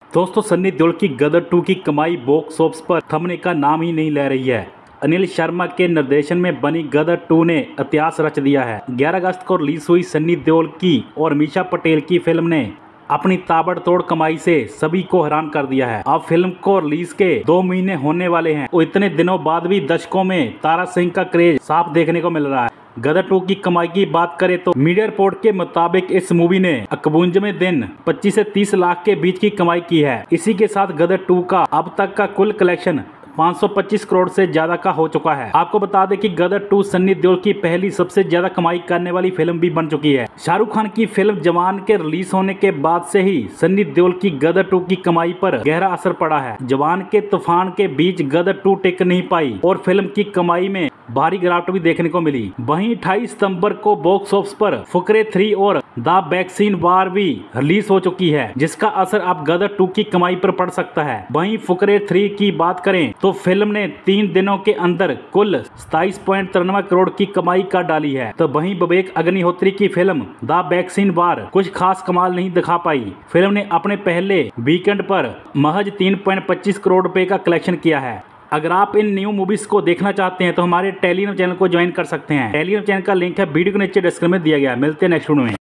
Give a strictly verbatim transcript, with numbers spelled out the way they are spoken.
दोस्तों सन्नी देओल की गदर टू की कमाई बॉक्स ऑफिस पर थमने का नाम ही नहीं ले रही है। अनिल शर्मा के निर्देशन में बनी गदर टू ने इतिहास रच दिया है। ग्यारह अगस्त को रिलीज हुई सन्नी देओल की और मीशा पटेल की फिल्म ने अपनी ताबड़तोड़ कमाई से सभी को हैरान कर दिया है। अब फिल्म को रिलीज के दो महीने होने वाले हैं और इतने दिनों बाद भी दर्शकों में तारा सिंह का क्रेज साफ देखने को मिल रहा है। गदर टू की कमाई की बात करें तो मीडिया रिपोर्ट के मुताबिक इस मूवी ने इक्यानवे दिन पच्चीस से तीस लाख के बीच की कमाई की है। इसी के साथ गदर टू का अब तक का कुल कलेक्शन पाँच सौ पच्चीस करोड़ से ज्यादा का हो चुका है। आपको बता दें कि गदर टू सन्नी देओल की पहली सबसे ज्यादा कमाई करने वाली फिल्म भी बन चुकी है। शाहरुख खान की फिल्म जवान के रिलीज होने के बाद से ही सन्नी देओल की गदर टू की कमाई पर गहरा असर पड़ा है। जवान के तूफान के बीच गदर टू टिक नहीं पाई और फिल्म की कमाई में भारी गिरावट भी देखने को मिली। वहीं अट्ठाईस सितंबर को बॉक्स ऑफिस पर फुकरे थ्री और द वैक्सीन वार भी रिलीज हो चुकी है, जिसका असर अब गदर टू की कमाई पर पड़ सकता है। वहीं फुकरे थ्री की बात करें तो फिल्म ने तीन दिनों के अंदर कुल सताईस पॉइंट तिरानवे करोड़ की कमाई कर डाली है। तो वहीं विवेक अग्निहोत्री की फिल्म द वैक्सीन वार कुछ खास कमाल नहीं दिखा पाई। फिल्म ने अपने पहले वीकेंड पर महज तीन पॉइंट पच्चीस करोड़ रुपए का कलेक्शन किया है। अगर आप इन न्यू मूवीज को देखना चाहते हैं तो हमारे टेलीग्राम चैनल को ज्वाइन कर सकते हैं। टेलीग्राम चैनल का लिंक है वीडियो के नीचे डिस्क्रिप्शन में दिया गया है। मिलते हैं नेक्स्ट वीडियो में।